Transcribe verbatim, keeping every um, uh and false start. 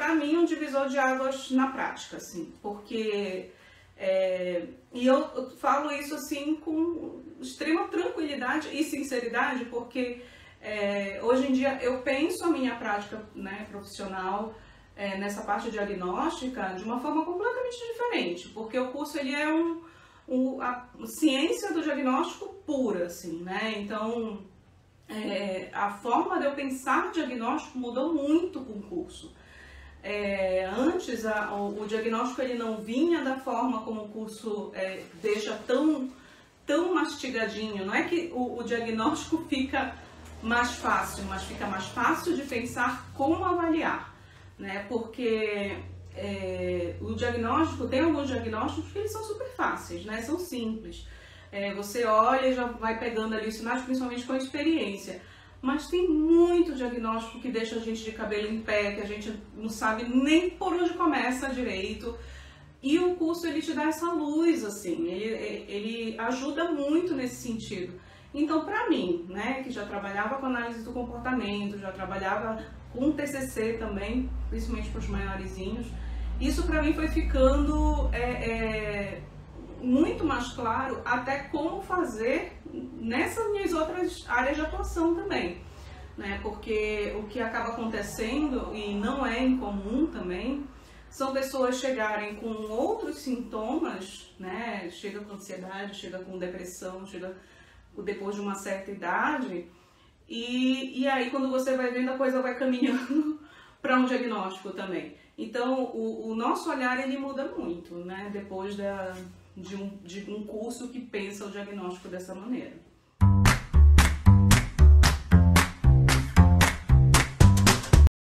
para mim, um divisor de águas na prática, assim, porque... É, e eu, eu falo isso assim com extrema tranquilidade e sinceridade, porque é, hoje em dia eu penso a minha prática, né, profissional é, nessa parte diagnóstica de uma forma completamente diferente, porque o curso ele é um, um, a ciência do diagnóstico pura, assim, né? Então é, a forma de eu pensar diagnóstico mudou muito com o curso. É, antes a, o, o diagnóstico ele não vinha da forma como o curso é, deixa tão, tão mastigadinho. Não é que o, o diagnóstico fica mais fácil, mas fica mais fácil de pensar como avaliar, né? Porque é, o diagnóstico, tem alguns diagnósticos que eles são super fáceis, né? São simples. É, você olha e já vai pegando ali os sinais, principalmente com a experiência. Mas tem muito diagnóstico que deixa a gente de cabelo em pé, que a gente não sabe nem por onde começa direito. E o curso ele te dá essa luz, assim, ele, ele ajuda muito nesse sentido. Então, para mim, né, que já trabalhava com análise do comportamento, já trabalhava com T C C também, principalmente para os maiorzinhos, isso para mim foi ficando é, é, muito mais claro até como fazer nessas minhas outras áreas de atuação também, né? Porque o que acaba acontecendo, e não é incomum também, são pessoas chegarem com outros sintomas, né? Chega com ansiedade, chega com depressão, chega depois de uma certa idade, e, e aí quando você vai vendo a coisa vai caminhando para um diagnóstico também. Então o, o nosso olhar ele muda muito, né? Depois da, de, um, de um curso que pensa o diagnóstico dessa maneira.